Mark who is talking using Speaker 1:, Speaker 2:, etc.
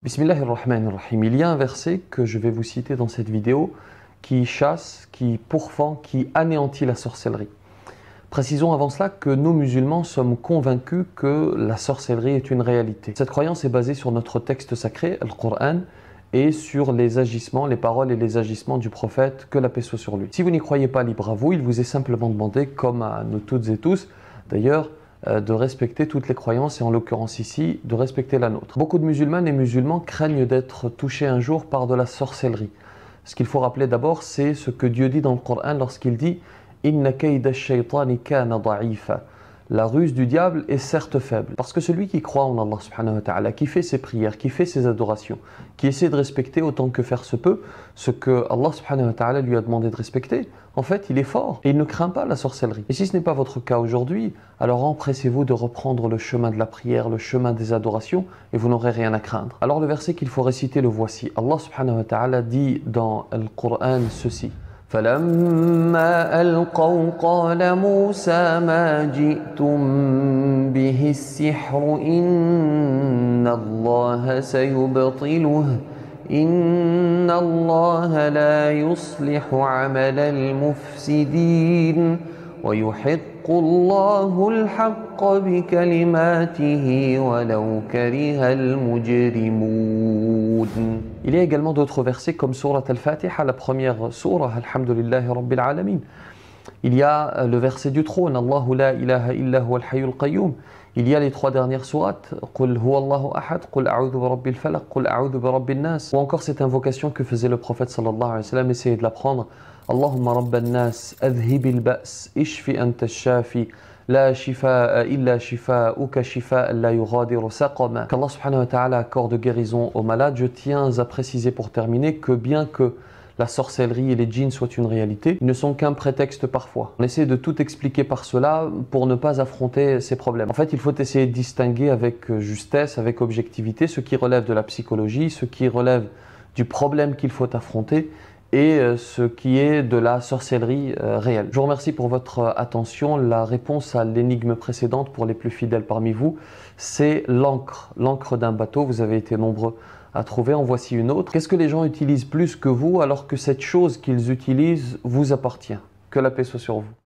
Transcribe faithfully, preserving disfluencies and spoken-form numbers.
Speaker 1: Bismillahirrahmanirrahim. Il y a un verset que je vais vous citer dans cette vidéo qui chasse, qui pourfend, qui anéantit la sorcellerie. Précisons avant cela que nous musulmans sommes convaincus que la sorcellerie est une réalité. Cette croyance est basée sur notre texte sacré, le Coran, et sur les agissements, les paroles et les agissements du prophète, que la paix soit sur lui. Si vous n'y croyez pas, libre à vous, il vous est simplement demandé, comme à nous toutes et tous, d'ailleurs, de respecter toutes les croyances et en l'occurrence ici, de respecter la nôtre. Beaucoup de musulmanes et musulmans craignent d'être touchés un jour par de la sorcellerie. Ce qu'il faut rappeler d'abord, c'est ce que Dieu dit dans le Coran lorsqu'il dit « Inna kayda ash-shaytani kana da'ifa » La ruse du diable est certes faible. Parce que celui qui croit en Allah subhanahu wa ta'ala, qui fait ses prières, qui fait ses adorations, qui essaie de respecter autant que faire se peut ce que Allah subhanahu wa ta'ala lui a demandé de respecter, en fait, il est fort et il ne craint pas la sorcellerie. Et si ce n'est pas votre cas aujourd'hui, alors empressez-vous de reprendre le chemin de la prière, le chemin des adorations, et vous n'aurez rien à craindre. Alors le verset qu'il faut réciter, le voici. Allah subhanahu wa ta'ala dit dans le Coran ceci. فَلَمَّا أَلْقَوْا قَالَ مُوسَى مَا جِئْتُم بِهِ السِّحْرُ إِنَّ اللَّهَ سَيُبْطِلُهُ إِنَّ اللَّهَ لَا يُصْلِحُ عَمَلَ الْمُفْسِدِينَ وَيُحِقُّ اللَّهُ الْحَقَّ بِكَلِمَاتِهِ وَلَوْ كَرِهَ الْمُجْرِمُونَ. Il y a également d'autres versets comme Surat Al-Fatiha, la première surah, Alhamdulillahi Rabbil Alamin. Il y a le verset du trône, Allahu la ilaha illa huwa al-hayyul qayyum. Il y a les trois dernières sourates, Qul huwa Allahu ahad, Qul a'udhu bi rabbil falaq, Qul a'udhu bi rabbin nas. Ou encore cette invocation que faisait le prophète sallallahu alayhi wa sallam, essayez de l'apprendre. Allahumma rabban nas, adhibil ba's, ishfi anta ash-shafi. La shifa'a illa shifa'uka shifa'an la yughadiru saqama. Qu'Allah subhanahu wa ta'ala accorde guérison aux malades. Je tiens à préciser pour terminer que bien que la sorcellerie et les djinns soient une réalité, ils ne sont qu'un prétexte parfois. On essaie de tout expliquer par cela pour ne pas affronter ces problèmes. En fait, il faut essayer de distinguer avec justesse, avec objectivité, ce qui relève de la psychologie, ce qui relève du problème qu'il faut affronter et ce qui est de la sorcellerie euh, réelle. Je vous remercie pour votre attention. La réponse à l'énigme précédente pour les plus fidèles parmi vous, c'est l'encre, l'encre d'un bateau. Vous avez été nombreux à trouver, en voici une autre. Qu'est-ce que les gens utilisent plus que vous alors que cette chose qu'ils utilisent vous appartient? Que la paix soit sur vous.